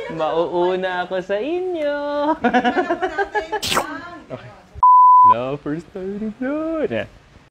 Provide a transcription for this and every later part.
Mauuna ako sa inyo. Okay. No, first time na.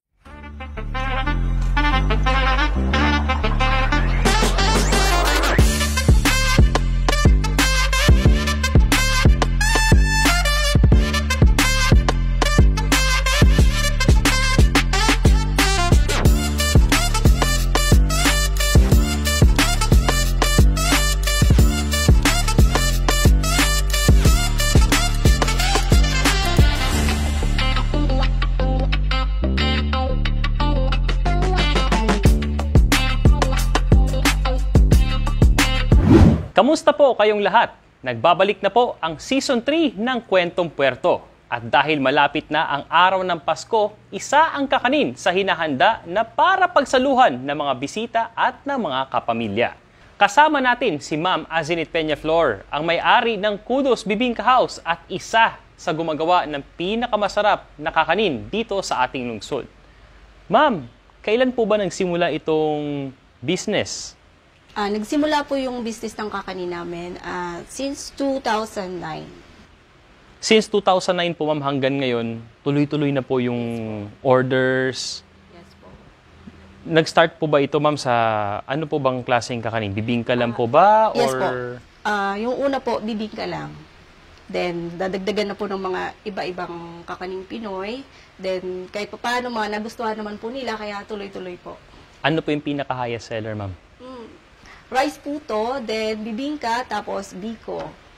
Kamusta po kayong lahat? Nagbabalik na po ang Season 3 ng Kwentong Puerto. At dahil malapit na ang araw ng Pasko, isa ang kakanin sa hinahanda na para pagsaluhan ng mga bisita at ng mga kapamilya. Kasama natin si Ma'am Azenit Peñaflor, ang may-ari ng Kudos Bibingka House at isa sa gumagawa ng pinakamasarap na kakanin dito sa ating lungsod. Ma'am, kailan po ba nagsimula itong business? Nagsimula po yung business ng kakanin namin since 2009. Since 2009 po, ma'am, hanggang ngayon, tuloy-tuloy na po yung orders. Yes po. Nag-start po ba ito, ma'am, sa ano po bang klaseng kakanin? Bibingka lang po ba? Yes po. Yung una po, bibingka lang. Then, dadagdagan na po ng mga iba-ibang kakaning Pinoy. Then, kahit pa paano, mga nagustuhan naman po nila, kaya tuloy-tuloy po. Ano po yung pinaka-highest seller, ma'am? Rice puto, then bibingka, tapos biko.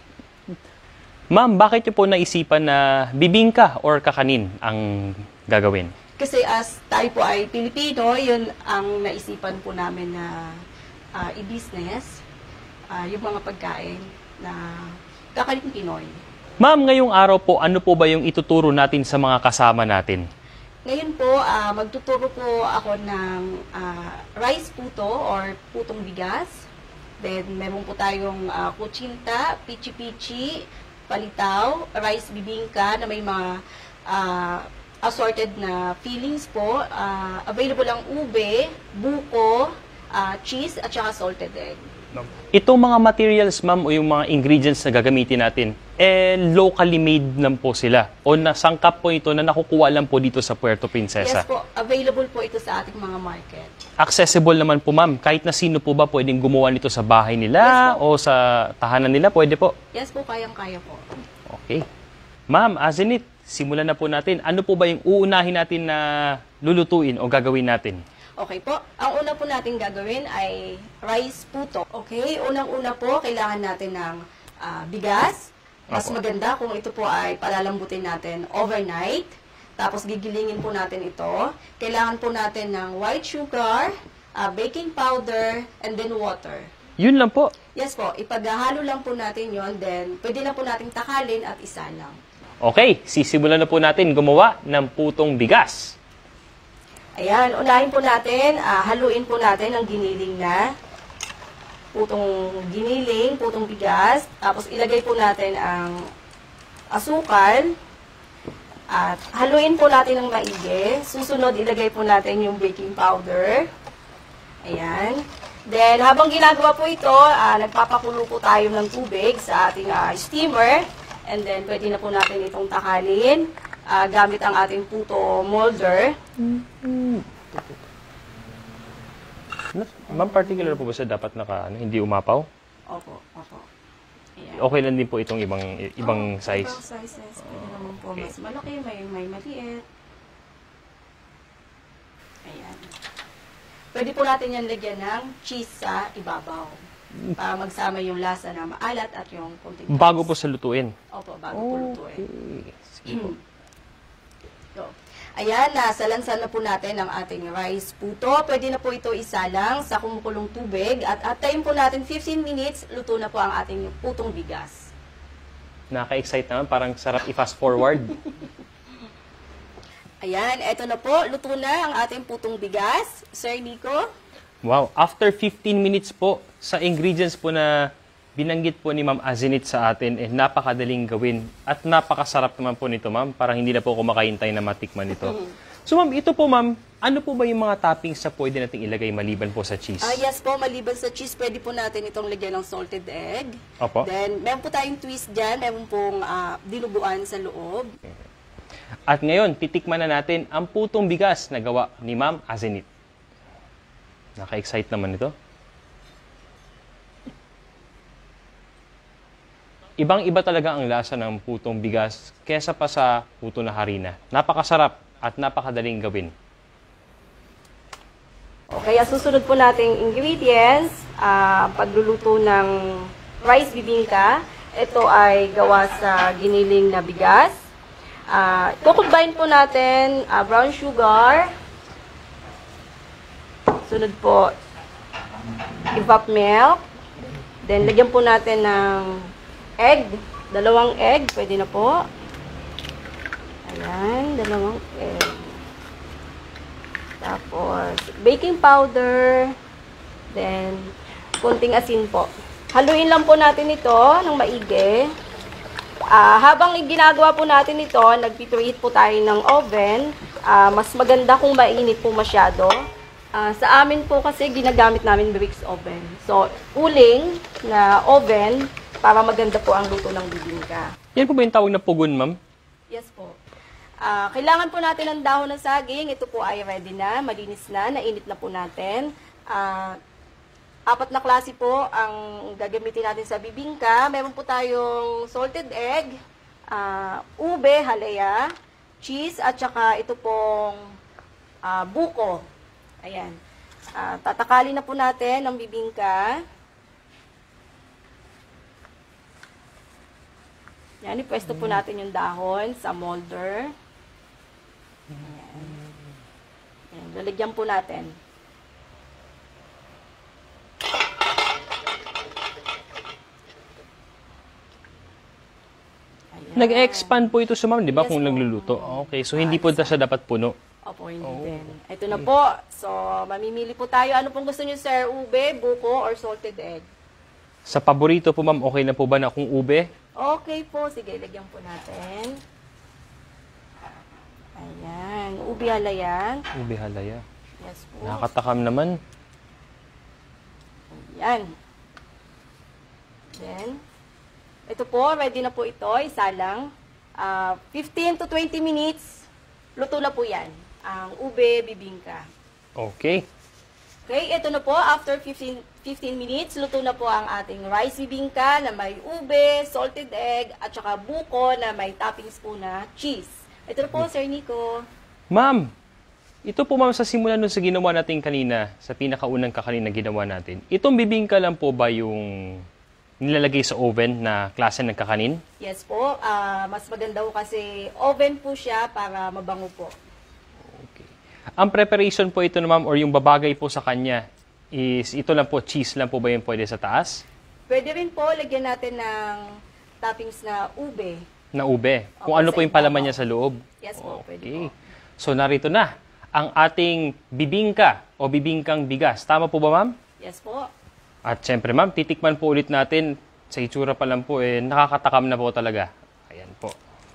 Ma'am, bakit niyo po naisipan na bibingka or kakanin ang gagawin? Kasi as tayo po ay Pilipino, yun ang naisipan po namin na i-business, yung mga pagkain na kakanin Pinoy. Ma'am, ngayong araw po, ano po ba yung ituturo natin sa mga kasama natin? Ngayon po, magtuturo po ako ng rice puto or putong bigas. Then, meron po tayong kutsinta, pichi-pichi, palitaw, rice bibingka na may mga assorted na fillings po. Available ang ube, buko, cheese, at saka salted egg. Itong mga materials, ma'am, o yung mga ingredients na gagamitin natin, locally made lang po sila? O nasangkap po ito na nakukuha lang po dito sa Puerto Princesa? Yes po, available po ito sa ating mga market. Accessible naman po, ma'am. Kahit na sino po ba pwedeng gumawa nito sa bahay nila o sa tahanan nila, pwede po? Yes po, kayang-kaya po. Okay. Ma'am, Azenit, simulan na po natin. Ano po ba yung uunahin natin na lulutuin o gagawin natin? Okay po. Ang una po natin gagawin ay rice puto. Okay, unang-una po, kailangan natin ng bigas. Mas maganda kung ito po ay palalambutin natin overnight. Tapos gigilingin po natin ito. Kailangan po natin ng white sugar, baking powder, and then water. Yun lang po? Yes po. Ipaghahalo lang po natin yon, then pwede na po natin takalin at isalang. Okay, sisimulan na po natin gumawa ng putong bigas. Ayan, unahin po natin, haluin po natin ang giniling na putong giniling, putong bigas. Tapos ilagay po natin ang asukal. At haluin po natin ng maigi. Susunod, ilagay po natin yung baking powder. Ayan. Then, habang ginagawa po ito, nagpapakulo po tayo ng tubig sa ating steamer. And then, pwede na po natin itong takalin. Gamit ang ating puto molder. Ma'am, particular po ba sa dapat hindi umapaw? Opo, opo. Ayan. Okay lang din po itong ibang size? Ibang sizes. Pwede naman po mas malaki, may maliit. Ayan. Pwede po natin yan lagyan ng cheese sa ibabaw. Para magsama yung lasa na maalat at yung konting tamis. Bago po sa lutuin? Opo, bago po lutuin. Sige. So, ayan, nasalansan na po natin ang ating rice puto. Pwede na po ito isalang sa kumukulong tubig. At time po natin, 15 minutes, luto na po ang ating putong bigas. Nakaka-excite naman, parang sarap i-fast forward. Ayan, eto na po, luto na ang ating putong bigas. Sir Nico? Wow, after 15 minutes po, sa ingredients po na binanggit po ni Ma'am Azenit sa atin, napakadaling gawin at napakasarap naman po nito, ma'am. Parang hindi na po ako makahintay na matikman ito. So ma'am, ito po ma'am, ano po ba yung mga toppings na pwede nating ilagay maliban po sa cheese? Yes po, maliban sa cheese, pwede po natin itong lagyan ng salted egg. Opo. Then, meron po tayong twist dyan, meron pong dinuguan sa loob. At ngayon, titikman na natin ang putong bigas na gawa ni Ma'am Azenit. Naka-excite naman ito. Ibang-iba talaga ang lasa ng putong bigas kesa pa sa puto na harina. Napakasarap at napakadaling gawin. Okay, susunod po nating ingredients, pagluluto ng rice bibingka. Ito ay gawa sa giniling na bigas. Combine po natin brown sugar. Sunod po, evap milk. Then, lagyan po natin ng egg. 2 egg, pwede na po. Ayan, 2 egg. Tapos, baking powder. Then, konting asin po. Haluin lang po natin ito ng maigi. Habang ginagawa po natin ito, nag-preheat po tayo ng oven. Mas maganda kung mainit po masyado. Sa amin po kasi ginagamit namin bricks oven. So, uling na oven para maganda po ang luto ng bibingka. Yan po ba yung tawag na pugon, ma'am? Yes po. Kailangan po natin ng dahon ng saging. Ito po ay ready na, malinis na, nainit na po natin. 4 na klase po ang gagamitin natin sa bibingka. Meron po tayong salted egg, ube, halaya, cheese, at saka ito pong buko. Ayan. Tatakalin na po natin ang bibingka. Yan, ipwesto po natin yung dahon sa molder. Ayan, lalagyan po natin. Nag-expand po ito sa ma'am, di ba, Yes kung po. nagluluto? Okay, so hindi po siya dapat puno. Opo, hindi din. Ito na po. So, mamimili po tayo. Ano pong gusto niyo, sir? Ube, buko, or salted egg? Sa paborito po ma'am, okay na po ba na kung ube? Okay po. Sige, lagyan po natin. Ayan. Ube halaya. Ube halaya. Yes po. Nakakatakam naman. Ayan. Then, ito po. Ready na po ito. Isa lang. 15 to 20 minutes. Luto na po yan. Ang ube bibingka. Okay. Okay, ito na po. After 15 minutes, luto na po ang ating rice bibingka na may ube, salted egg, at saka buko na may toppings po na cheese. Ito na po, Sir Nico. Ma'am, ito po ma'am sa simula nun sa ginawa natin kanina, sa pinakaunang kakanin na ginawa natin, itong bibingka lang po ba yung nilalagay sa oven na klase ng kakanin? Yes po, mas maganda po kasi oven po siya para mabango po. Okay. Ang preparation po ito na ma'am or yung babagay po sa kanya is ito lang po, cheese lang po ba yung pwede sa taas? Pwede rin po, lagyan natin ng toppings na ube. Na ube. Kung Opo, ano sa po yung palaman ibabaw. niya sa loob? Yes po, pwede Okay. po. So narito na ang ating bibingka o bibingkang bigas. Tama po ba ma'am? Yes po. At syempre ma'am, titikman po ulit natin. Sa itsura pa lang po nakakatakam na po talaga. Ayan po.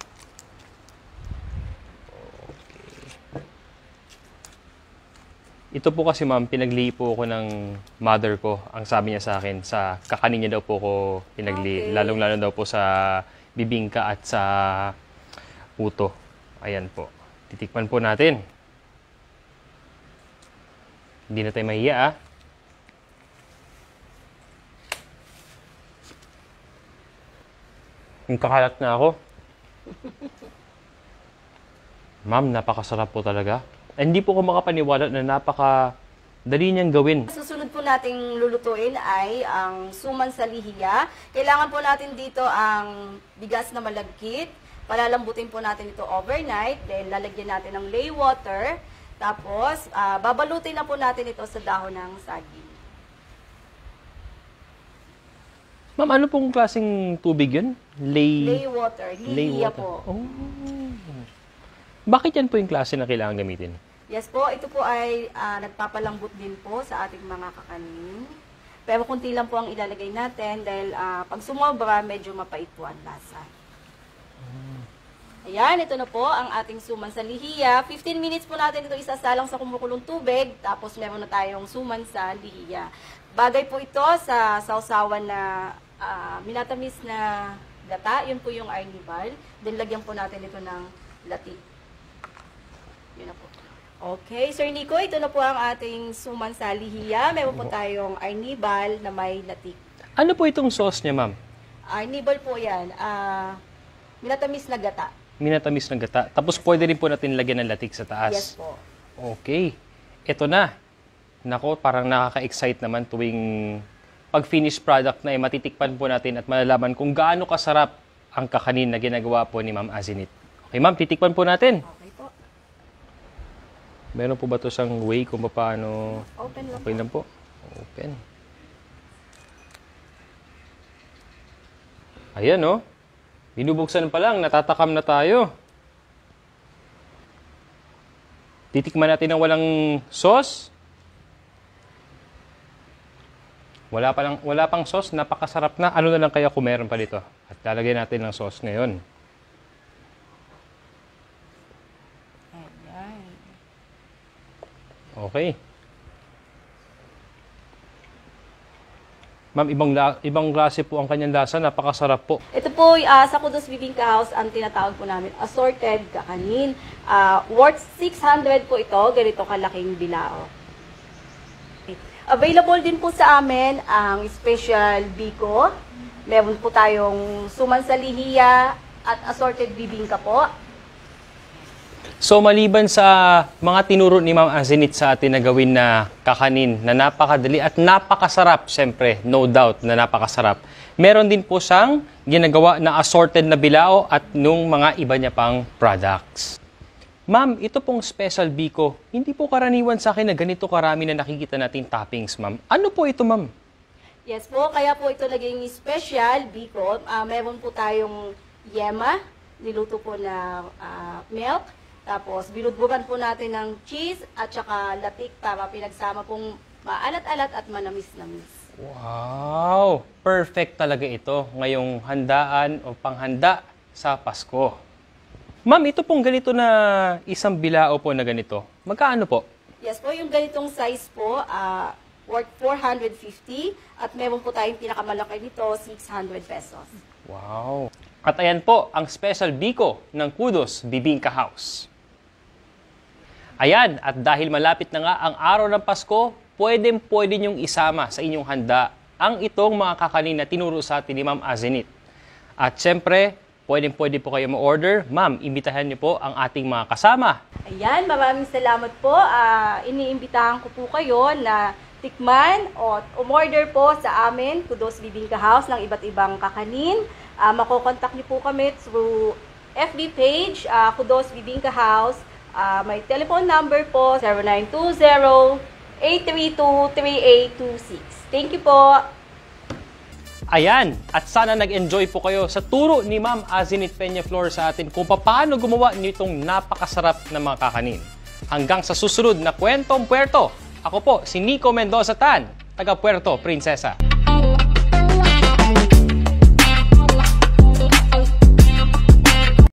Okay. Ito po kasi ma'am, pinagli po ako ng mother ko. Ang sabi niya sa akin, sa kakanin niya daw po ko pinagli. Okay. Lalong-lalo daw po sa bibingka at sa puto. Ayan po. Titikman po natin. Hindi na tayo mahiya ah. Yung kakalat na ako. Ma'am, napakasarap po talaga. Hindi po ako makapaniwala na napakadali niyang gawin. Susunod po nating lulutuin ay ang suman sa lihiya. Kailangan po natin dito ang bigas na malagkit. Palalambutin po natin ito overnight. Then lalagyan natin ng lay water. Tapos, babalutin na po natin ito sa dahon ng saging. Ma'am, ano pong klaseng tubig yun? Lay water. Lihiya po. Oh. Bakit yan po yung klase na kailangan gamitin? Yes po, ito po ay nagpapalambot din po sa ating mga kakanin. Pero kunti lang po ang ilalagay natin dahil pag sumobra, medyo mapait po ang lasa. Ayan, ito na po ang ating suman sa lihiya. 15 minutes po natin ito isasalang sa kumukulong tubig, tapos meron na tayong suman sa lihiya. Bagay po ito sa sausawan na minatamis na gata, yun po yung arnibal. Then lagyan po natin ito ng latik. Yun na po. Okay, Sir Nico, ito na po ang ating suman sa lihiya. Meron po tayong arnibal na may latik. Ano po itong sauce niya, ma'am? Arnibal po yan, minatamis na gata. Minatamis ng gata. Tapos pwede rin po natin lagyan ng latik sa taas. Yes po. Okay. Ito na. Nako, parang nakaka-excite naman tuwing pag-finished product na matitikpan po natin at malalaman kung gaano kasarap ang kakanin na ginagawa po ni Ma'am Azenit. Okay, ma'am, titikpan po natin. Okay po. Meron po ba ito siyang way kung paano? Open lang Okay lang po. Open. Ayan, oh. Binubuksan pa lang, natatakam na tayo. Titikman natin ng walang sauce. Wala pang sauce, napakasarap na. Ano na lang kaya kung meron pa dito? At lalagyan natin ng sauce ngayon. Ayan. Okay. Ma'am, ibang klase po ang kanyang lasa. Napakasarap po. Ito po, sa Kudos Bibingka House, ang tinatawag po namin, assorted kakanin. Worth 600 po ito, ganito kalaking bilao. Available din po sa amin ang special biko. Meron po tayong suman sa lihiya at assorted bibingka po. So maliban sa mga tinuro ni Ma'am Azenit sa atin na gawin na kakanin na napakadali at napakasarap, siyempre, no doubt na napakasarap, meron din po siyang ginagawa na assorted na bilao at nung mga iba niya pang products. Ma'am, ito pong special biko, hindi po karaniwan sa akin na ganito karami na nakikita natin toppings, ma'am. Ano po ito, ma'am? Yes po, kaya po ito naging special biko. Meron po tayong yema, niluto po na milk. Tapos, binudbugan po natin ng cheese at saka latik para pinagsama pong maalat-alat at manamis-namis. Wow! Perfect talaga ito ngayong handaan o panghanda sa Pasko. Ma'am, ito pong ganito na isang bilao po na ganito. Magkano po? Yes po, yung ganitong size po, worth 450 at meron po tayong pinakamalaki nito, 600 pesos. Wow! At ayan po ang special biko ng Kudos Bibingka House. Ayan, at dahil malapit na nga ang araw ng Pasko, pwede niyong isama sa inyong handa ang itong mga kakanin na tinuro sa atin ni Ma'am Azenit. At syempre, pwede po kayo ma-order. Ma'am, imbitahan niyo po ang ating mga kasama. Ayan, maraming salamat po. Iniimbitahan ko po kayo na tikman o umorder po sa amin, Kudos Bibingka House, ng iba't ibang kakanin. Makokontak niyo po kami through FB page, Kudos Bibingka House. May telephone number po, 0920-832-3826. Thank you po. Ayan, at sana nag-enjoy po kayo sa turo ni Ma'am Azenit Peñaflor sa atin kung paano gumawa nitong napakasarap na mga kakanin. Hanggang sa susunod na Kwentong Puerto, ako po si Nico Mendoza Tan, taga Puerto Princesa.